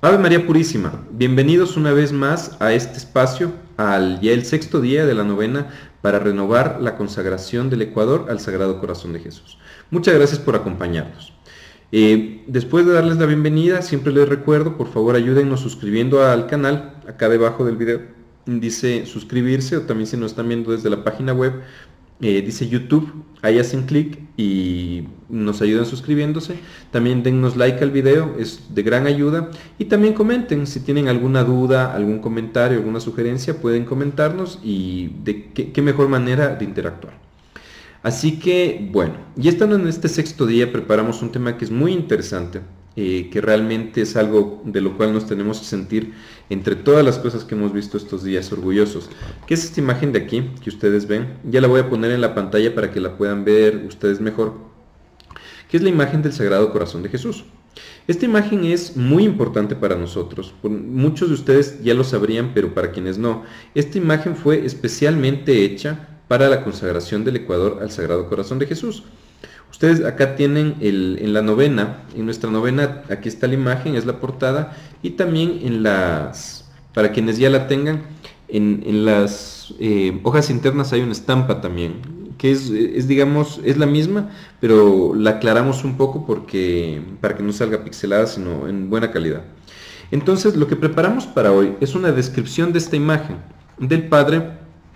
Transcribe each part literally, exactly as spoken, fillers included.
Ave María Purísima, bienvenidos una vez más a este espacio, al ya el sexto día de la novena para renovar la consagración del Ecuador al Sagrado Corazón de Jesús. Muchas gracias por acompañarnos. Eh, después de darles la bienvenida, siempre les recuerdo, por favor ayúdennos suscribiendo al canal, acá debajo del video dice suscribirse, o también si nos están viendo desde la página web, eh, dice YouTube, ahí hacen clic y nos ayudan suscribiéndose. También dennos like al video, es de gran ayuda, y también comenten si tienen alguna duda, algún comentario, alguna sugerencia, pueden comentarnos, y de qué, qué mejor manera de interactuar. Así que, bueno, ya estando en este sexto día, preparamos un tema que es muy interesante, eh, que realmente es algo de lo cual nos tenemos que sentir, entre todas las cosas que hemos visto estos días, orgullosos. ¿Qué es esta imagen de aquí que ustedes ven? Ya la voy a poner en la pantalla para que la puedan ver ustedes mejor, que es la imagen del Sagrado Corazón de Jesús. Esta imagen es muy importante para nosotros. Muchos de ustedes ya lo sabrían, pero para quienes no, esta imagen fue especialmente hecha para la consagración del Ecuador al Sagrado Corazón de Jesús. Ustedes acá tienen el, en la novena, en nuestra novena, aquí está la imagen, es la portada, y también en las, para quienes ya la tengan, en, en las eh, hojas internas hay una estampa también, que es, es, digamos, es la misma, pero la aclaramos un poco porque, para que no salga pixelada, sino en buena calidad. Entonces, lo que preparamos para hoy es una descripción de esta imagen del padre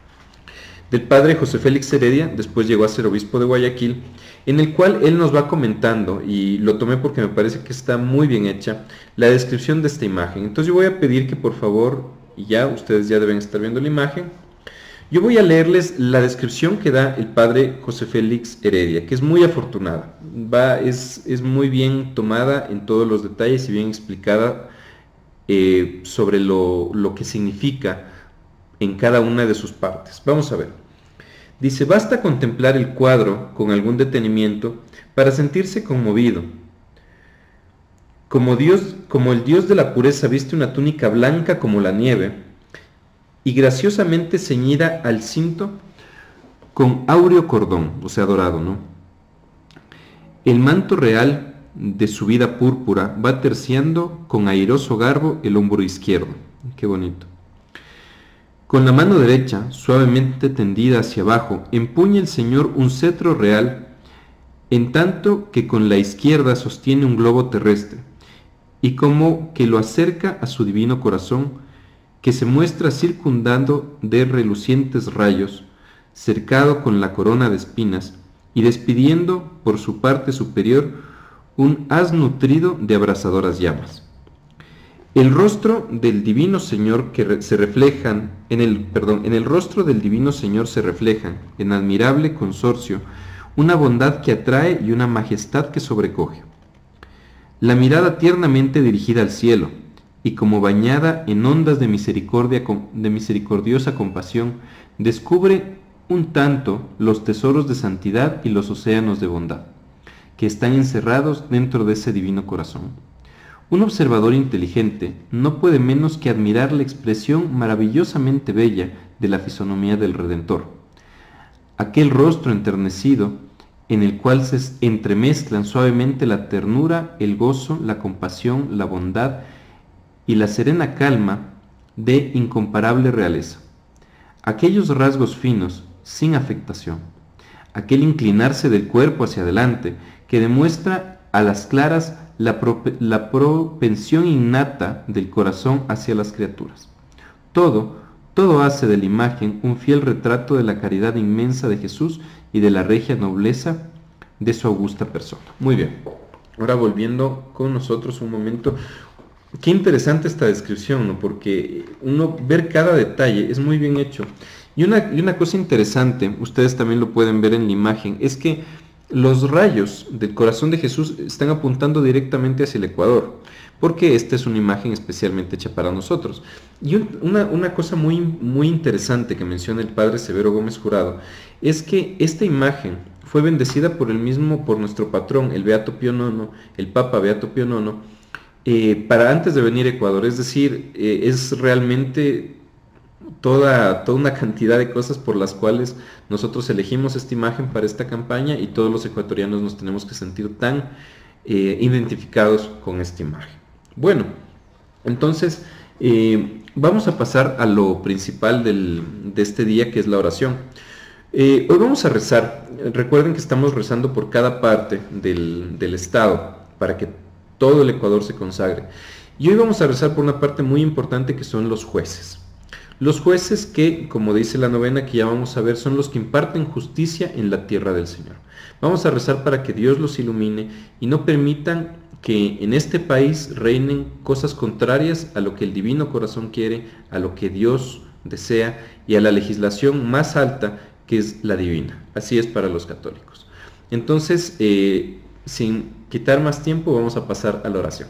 del padre José Félix Heredia, después llegó a ser obispo de Guayaquil, en el cual él nos va comentando, y lo tomé porque me parece que está muy bien hecha, la descripción de esta imagen. Entonces yo voy a pedir que por favor, y ya ustedes ya deben estar viendo la imagen, yo voy a leerles la descripción que da el padre José Félix Heredia, que es muy afortunada, va, es, es muy bien tomada en todos los detalles y bien explicada eh, sobre lo, lo que significa en cada una de sus partes. Vamos a ver. Dice, basta contemplar el cuadro con algún detenimiento para sentirse conmovido. Como Dios, como el Dios de la pureza viste una túnica blanca como la nieve y graciosamente ceñida al cinto con áureo cordón, o sea, dorado, ¿no? El manto real de su vida púrpura va terciando con airoso garbo el hombro izquierdo. Qué bonito. Con la mano derecha, suavemente tendida hacia abajo, empuña el Señor un cetro real, en tanto que con la izquierda sostiene un globo terrestre, y como que lo acerca a su divino corazón, que se muestra circundando de relucientes rayos, cercado con la corona de espinas, y despidiendo por su parte superior un haz nutrido de abrasadoras llamas. El rostro del divino Señor que re se reflejan en el perdón, en el rostro del divino Señor se reflejan en admirable consorcio una bondad que atrae y una majestad que sobrecoge. La mirada tiernamente dirigida al cielo y como bañada en ondas de misericordia de misericordiosa compasión descubre un tanto los tesoros de santidad y los océanos de bondad que están encerrados dentro de ese divino corazón. Un observador inteligente no puede menos que admirar la expresión maravillosamente bella de la fisonomía del Redentor. Aquel rostro enternecido en el cual se entremezclan suavemente la ternura, el gozo, la compasión, la bondad y la serena calma de incomparable realeza. Aquellos rasgos finos, sin afectación. Aquel inclinarse del cuerpo hacia adelante que demuestra a las claras La, pro la propensión innata del corazón hacia las criaturas. Todo, todo hace de la imagen un fiel retrato de la caridad inmensa de Jesús y de la regia nobleza de su augusta persona. Muy bien, ahora volviendo con nosotros un momento. Qué interesante esta descripción, ¿no? Porque uno ver cada detalle es muy bien hecho. Y una, y una cosa interesante, ustedes también lo pueden ver en la imagen, es que los rayos del corazón de Jesús están apuntando directamente hacia el Ecuador, porque esta es una imagen especialmente hecha para nosotros. Y un, una, una cosa muy, muy interesante que menciona el padre Severo Gómez Jurado, es que esta imagen fue bendecida por el mismo, por nuestro patrón, el Beato Pío nono, el Papa Beato Pío nono, eh, para antes de venir a Ecuador. Es decir, eh, es realmente Toda, toda una cantidad de cosas por las cuales nosotros elegimos esta imagen para esta campaña, y todos los ecuatorianos nos tenemos que sentir tan eh, identificados con esta imagen. Bueno, Entonces, eh, vamos a pasar a lo principal del, de este día, que es la oración. Eh, hoy vamos a rezar. Recuerden que estamos rezando por cada parte del, del estado, para que todo el Ecuador se consagre. Y hoy vamos a rezar por una parte muy importante, que son los jueces. Los jueces que, como dice la novena que ya vamos a ver, son los que imparten justicia en la tierra del Señor. Vamos a rezar para que Dios los ilumine y no permitan que en este país reinen cosas contrarias a lo que el Divino Corazón quiere, a lo que Dios desea y a la legislación más alta, que es la divina. Así es para los católicos. Entonces, eh, sin quitar más tiempo, vamos a pasar a la oración.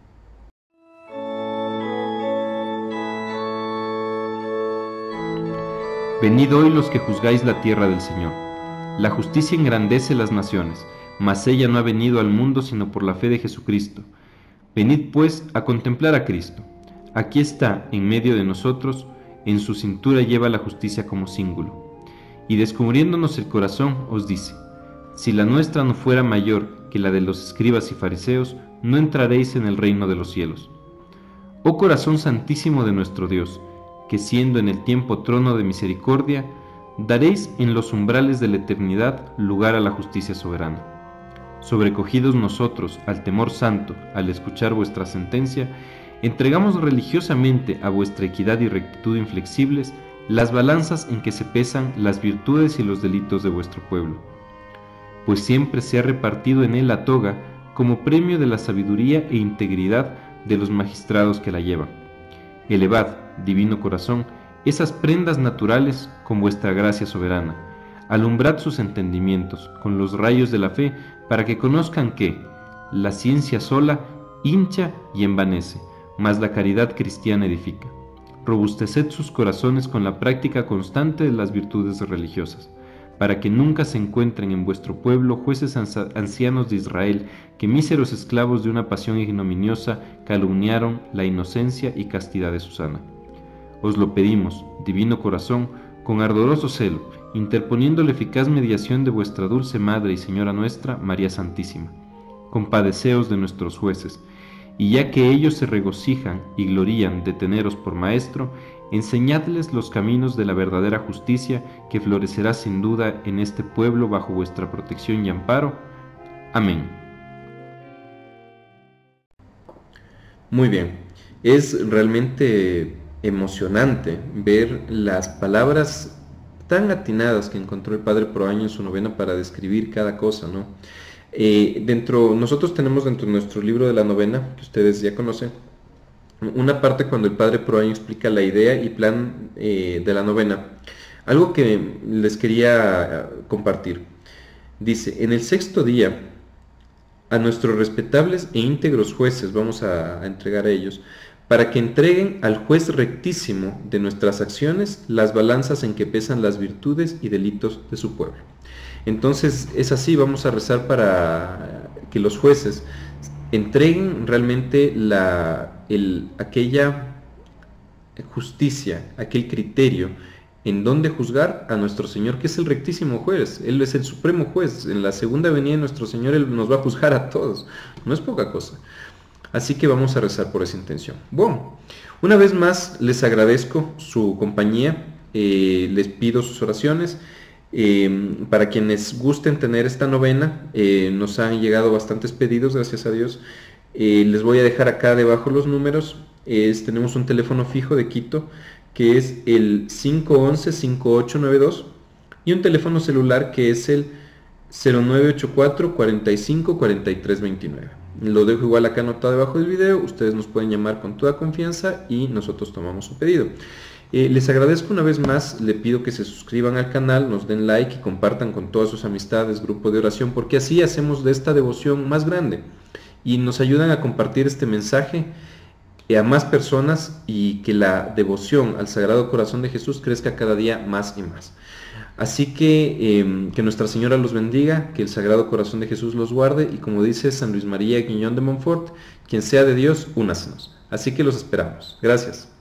Venid hoy los que juzgáis la tierra del Señor. La justicia engrandece las naciones, mas ella no ha venido al mundo sino por la fe de Jesucristo. Venid pues a contemplar a Cristo. Aquí está, en medio de nosotros, en su cintura lleva la justicia como símbolo. Y descubriéndonos el corazón, os dice: si la nuestra no fuera mayor que la de los escribas y fariseos, no entraréis en el reino de los cielos. Oh corazón santísimo de nuestro Dios, que siendo en el tiempo trono de misericordia, daréis en los umbrales de la eternidad lugar a la justicia soberana. Sobrecogidos nosotros al temor santo, al escuchar vuestra sentencia, entregamos religiosamente a vuestra equidad y rectitud inflexibles las balanzas en que se pesan las virtudes y los delitos de vuestro pueblo. Pues siempre se ha repartido en él la toga como premio de la sabiduría e integridad de los magistrados que la llevan. Elevad, divino corazón, esas prendas naturales con vuestra gracia soberana. Alumbrad sus entendimientos con los rayos de la fe, para que conozcan que la ciencia sola hincha y envanece, mas la caridad cristiana edifica. Robusteced sus corazones con la práctica constante de las virtudes religiosas, para que nunca se encuentren en vuestro pueblo jueces ancianos de Israel, que míseros esclavos de una pasión ignominiosa calumniaron la inocencia y castidad de Susana. Os lo pedimos, divino corazón, con ardoroso celo, interponiendo la eficaz mediación de vuestra dulce Madre y Señora nuestra, María Santísima. Compadeceos de nuestros jueces, y ya que ellos se regocijan y glorían de teneros por maestro, enseñadles los caminos de la verdadera justicia, que florecerá sin duda en este pueblo bajo vuestra protección y amparo. Amén. Muy bien, es realmente emocionante ver las palabras tan atinadas que encontró el Padre Proaño en su novena para describir cada cosa, ¿no? Eh, dentro, nosotros tenemos dentro de nuestro libro de la novena, que ustedes ya conocen, una parte cuando el Padre Proaño explica la idea y plan eh, de la novena. Algo que les quería compartir. Dice: en el sexto día, a nuestros respetables e íntegros jueces vamos a, a entregar a ellos, para que entreguen al juez rectísimo de nuestras acciones las balanzas en que pesan las virtudes y delitos de su pueblo. Entonces es así, vamos a rezar para que los jueces entreguen realmente la, el, aquella justicia, aquel criterio en donde juzgar a nuestro Señor, que es el rectísimo juez. Él es el supremo juez. En la segunda venida de nuestro Señor, Él nos va a juzgar a todos. No es poca cosa. Así que vamos a rezar por esa intención. Bueno, una vez más les agradezco su compañía, eh, les pido sus oraciones. Eh, para quienes gusten tener esta novena, eh, nos han llegado bastantes pedidos, gracias a Dios. Eh, les voy a dejar acá debajo los números. Es, tenemos un teléfono fijo de Quito, que es el cinco once, cinco ocho nueve dos, y un teléfono celular que es el cero nueve ocho cuatro, cuarenta y cinco, cuarenta y tres veintinueve. Lo dejo igual acá anotado debajo del video. Ustedes nos pueden llamar con toda confianza y nosotros tomamos su pedido. Eh, les agradezco una vez más, le pido que se suscriban al canal, nos den like y compartan con todas sus amistades, grupo de oración, porque así hacemos de esta devoción más grande y nos ayudan a compartir este mensaje a más personas y que la devoción al Sagrado Corazón de Jesús crezca cada día más y más. Así que eh, que Nuestra Señora los bendiga, que el Sagrado Corazón de Jesús los guarde y, como dice San Luis María Guiñón de Montfort, quien sea de Dios, únasenos. Así que los esperamos. Gracias.